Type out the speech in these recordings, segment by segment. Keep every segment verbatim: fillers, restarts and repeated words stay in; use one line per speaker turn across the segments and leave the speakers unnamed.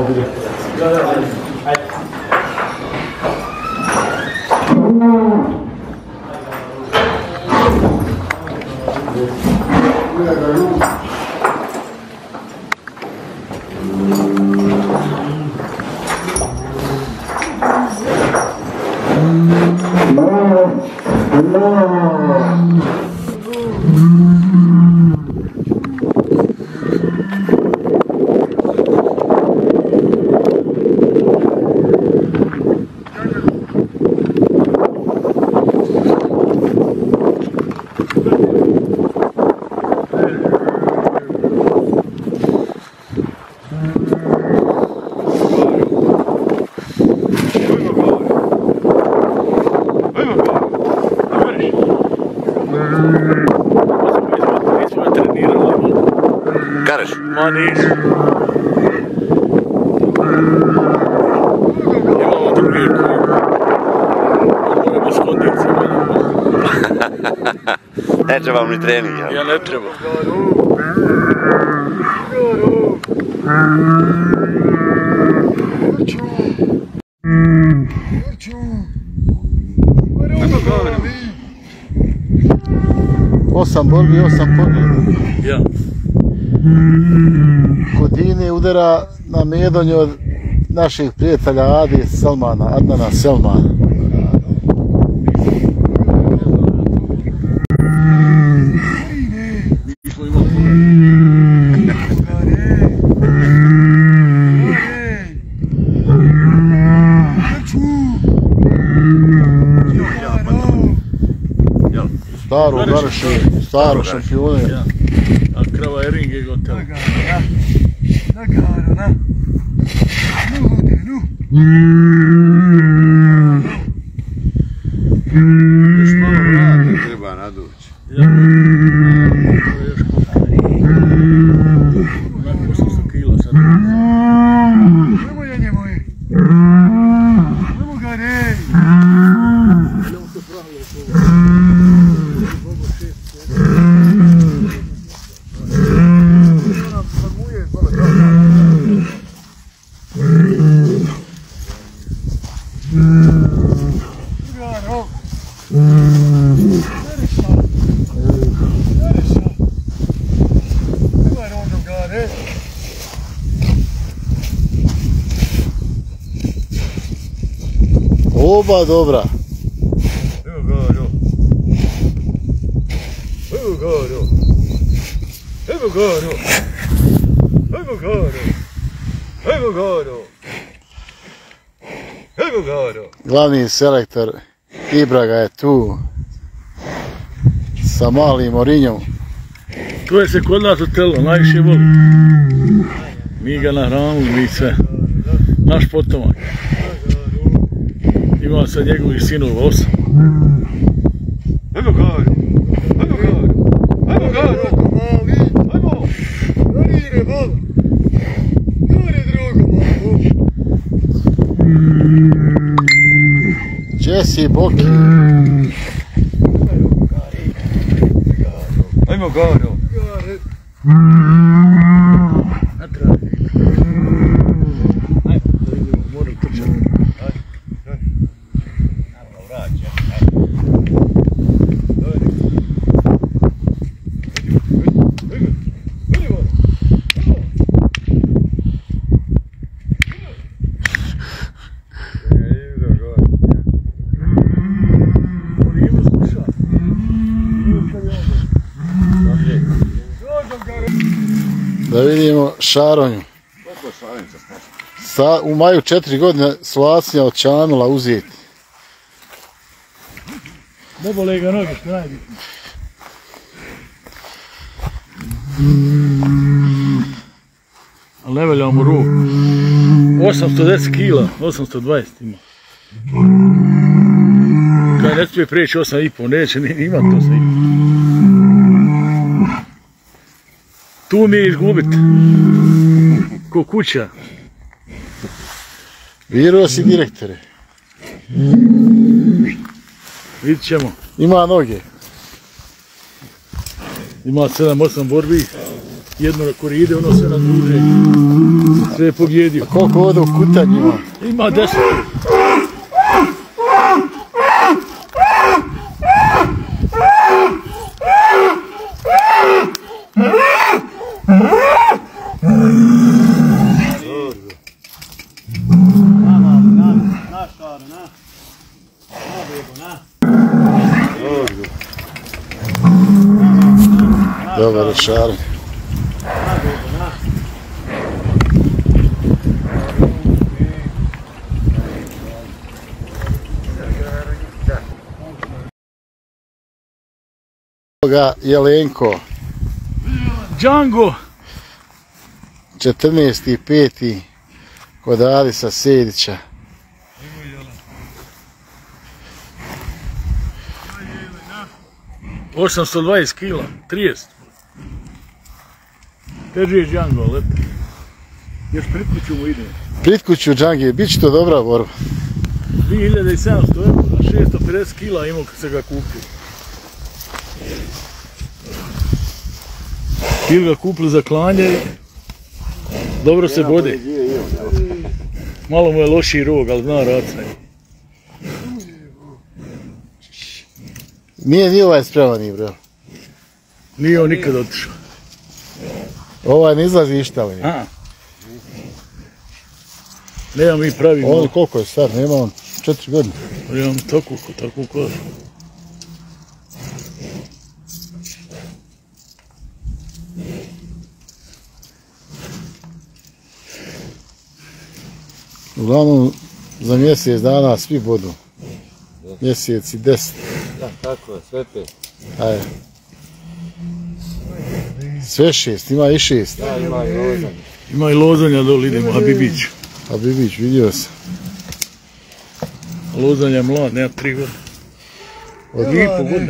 direktor.
Ma nisu. Imamo drugi koji mora bez kondicije.
Ne treba vam ni trening, jel?
Ja ne treba.
Osam borbi, osam pobjeda.
Ja.
Kodini udara na medonje od naših prijatelja Adi Salmana, Adnana Selmana. Staru garšu, staru šampionu.
A krava je ringe gotovo.
Nagaro, na. Nu, ovdje, nu.
Još malo vrata treba nadući.
Ja. To je još koliko osamsto kila sad.
Nemoj, janje moje. Nemoj ga, rej.
Oba dobra.
Evo Garo. Evo Garo. Evo Garo. Evo Garo. Evo Garo. Evo Garo.
Glavni selektor Ibraga je tu sa malim Orinjom.
To je se kod nas otelo, najviše voli. Mi ga nahranili, mi sve. Naš potomak. Ima sad njegovih sinova osam.
Ajmo Garo. Ajmo Garo. Ajmo Garo. Ajmo. Gari baba. Gari drogo malo.
Jesse Boki.
Ajmo Garo.
Da vidimo Šaronju. Sa, u maju četiri godine Slovacija odčanula uzeti.
Ne bole ga noge, što najbitnije. Ali ne velja mu ruku. osamsto deset kila, osamsto dvadeset ima. Kaj ne smije prijeći osam i pol, neće ni imat osam i pol. Tu mi je izgubit. Ko kuća.
Birao si direktore.
Vidit ćemo.
Ima noge.
Ima sedam osam borbi. jedno na Koride, ono sve razduže. Sve je pobjedio.
A koliko ovdje u kutanju ima?
Ima deset.
Dobar šar. Ovoga Jelenko.
Django.
četrnaesti peti kod Adisa Sedića.
osamsto dvadeset kila, trideset. Teži je Django, lepo. Još pred kuću mu ide.
Pred kuću Džange, bit će to dobra borba.
dvije hiljade sedamsto eura, šesto pedeset kila imao kad se ga kupio. Ili ga kupili za klanje i dobro se bode. Malo mu je lošiji rog, ali zna racaj.
Nije ni ovaj spremani, bro.
Nije on nikad otišao.
Ovaj ne izlazi išta li.
A. Nema mi pravi
On
malo.
koliko je star, nema on četiri godine.
Imam takvu, takvu kožu.
Uglavnom, za mjesec dana svi bodu. Mjesec i deset.
Da, tako je, sve pet.
Ajde. Sve šest, ima i šest.
Da, ima i lozanje.
Ima i lozanja dole, idemo, Habibić.
A Bibić, vidio sam.
Lozanja je mlad, nema tri godine.
Od,
Dvije i po godine.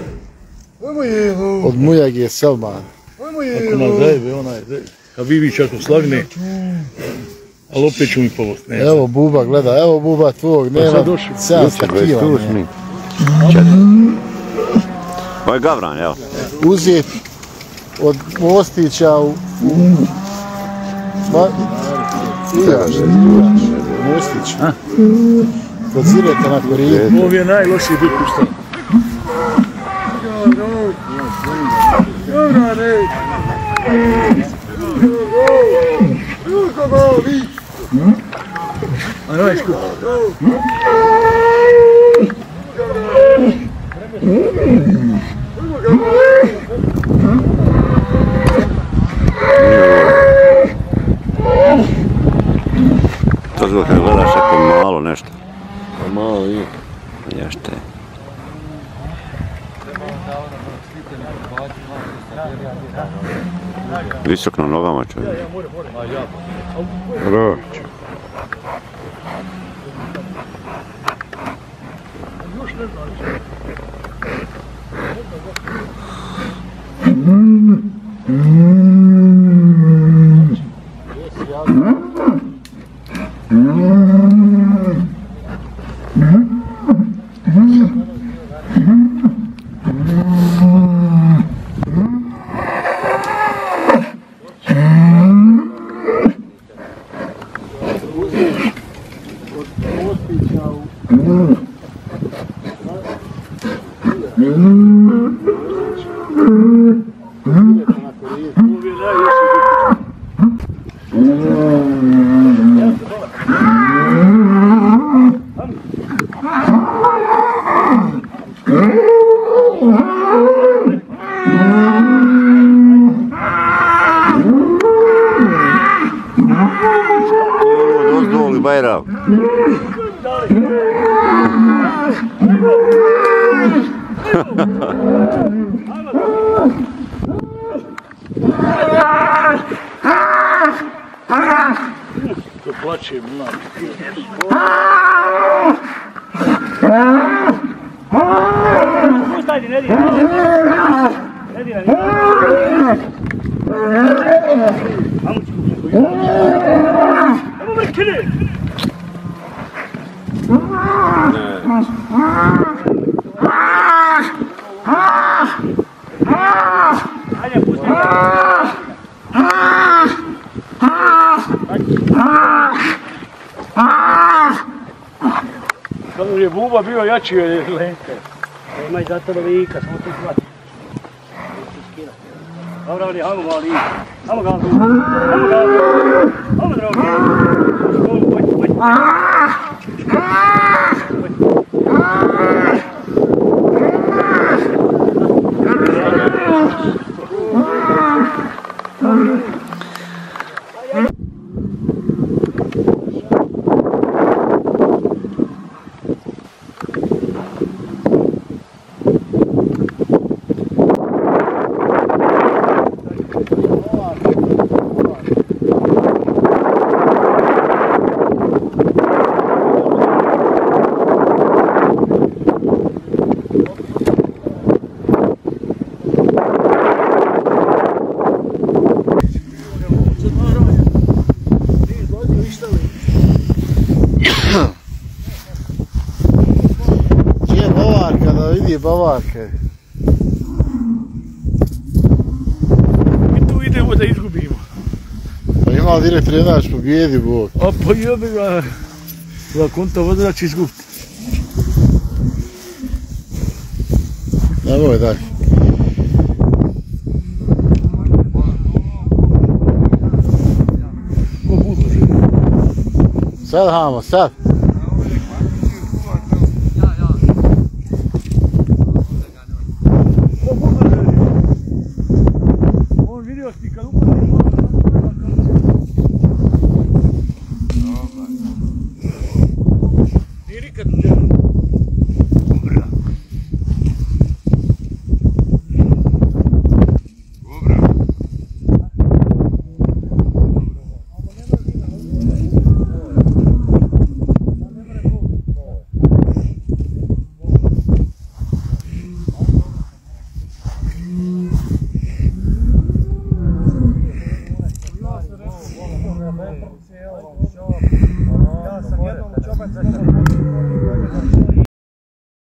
od Mujag je Selman.
Ako nas zajebe, onaj zajebe. Habibić ako slagne, ali opet ću mi pomoći.
Evo Buba, gleda, evo Buba tvog, nema sedamsto kila.
Ovo je gavran, evo.
Uzet od Mostića u... Ma... Iraš, Iraš, Mostić. Kod Zireta na Koridu.
Ovo je najlošiji bit puštan. A noj skup.
To zbog kad gledaš ako malo nešto.
Pa malo i.
Ješte. Visok na nogama čovjek.
Roć.
Dozdoli Bajra.
To plače mlad. Puštajte, ne dira. Ne dira, ne dira. Ajmo me kine! Ajde, puštajte. Jer je buba bio jači od Lenke.
Nema i zato velika, samo to hvati. Dobro, ali hajmo mali. Hajmo ga, hajmo ga, hajmo drogi. Školu, pojď, pojď.
Bavarke.
I tu idemo da izgubimo.
Pa ima li direkt trenač pobjedi Bog?
A pa jebi ga. Da konta voda da će izgubiti.
Nemoj dalje.
Ko budu živi?
Sad hamo, sad.
Ja sam jednom čobac za